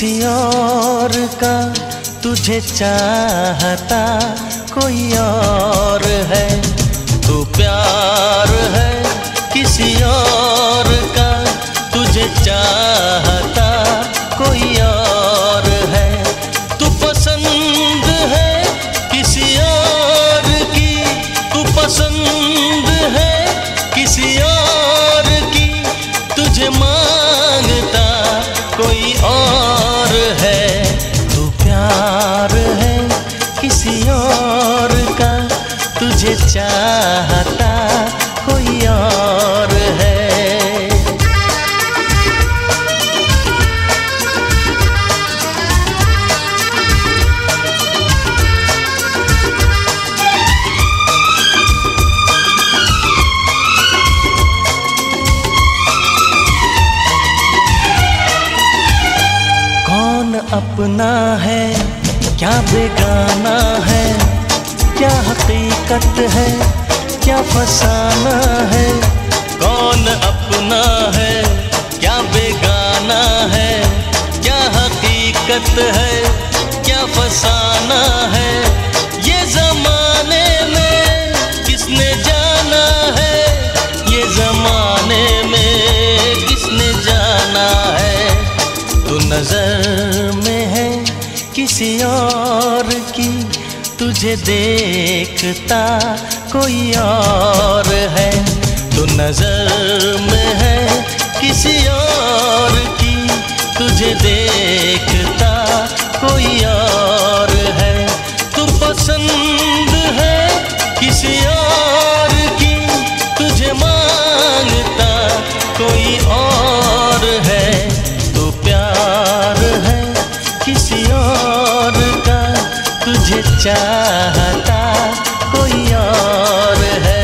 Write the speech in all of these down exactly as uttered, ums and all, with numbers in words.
किसी और का तुझे चाहता कोई और है। तू प्यार है किसी और का तुझे चाहता कोई और है। तू पसंद है किसी और की, तू पसंद है किसी और की, तुझे मांगता कोई और है। तू प्यार है किसी और का तुझे चाहता कोई और है। कौन अपना है क्या बेगाना है, क्या हकीकत है क्या फसाना है। कौन अपना है क्या बेगाना है, क्या हकीकत है क्या फसाना है। ये जमाने में किसने जाना है, ये जमाने में किसने जाना है। तू नजर में है किसी और की, तुझे देखता कोई और है। तू नजर में है किसी और की, तुझे देखता कोई और है। तू पसंद है किसी और की, तुझे मांगता कोई और है। तू प्यार है किसी और का तुझे चाहता कोई और है।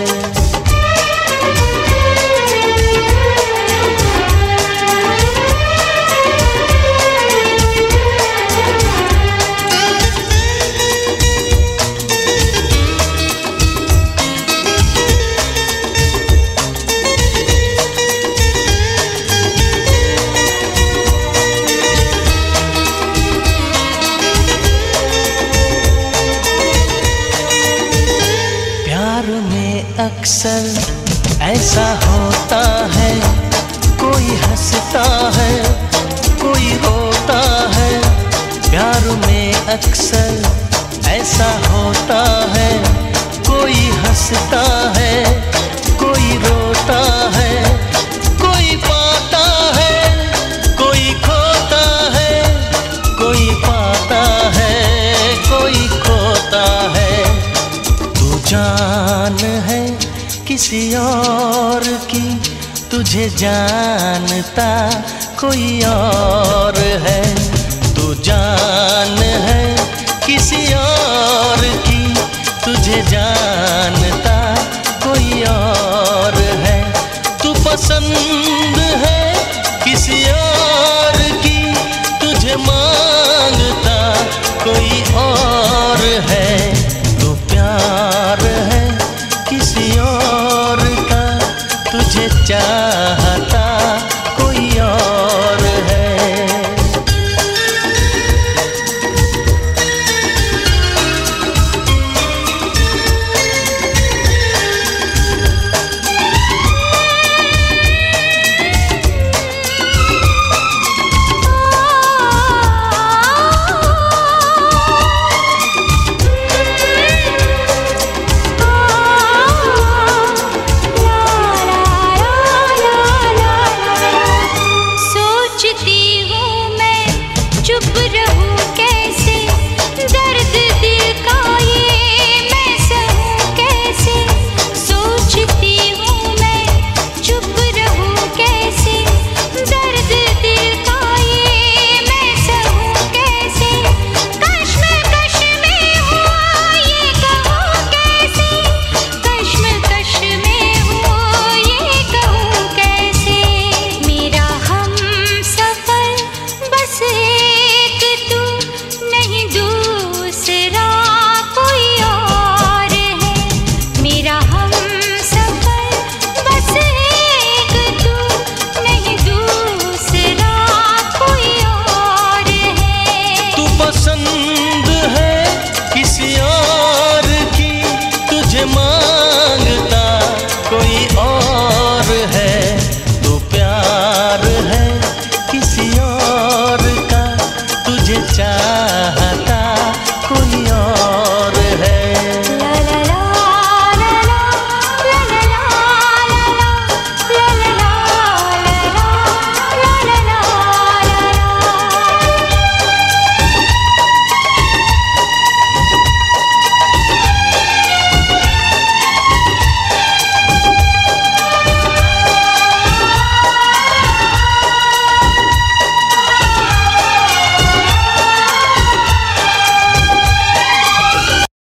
अक्सर ऐसा होता है, कोई हंसता है कोई रोता है। प्यार में अक्सर ऐसा होता है, कोई हंसता है कोई रोता है। कोई पाता है कोई खोता है, कोई पाता है कोई खोता है। तू जान है किसी और की, तुझे जानता कोई और है। तू जान है किसी और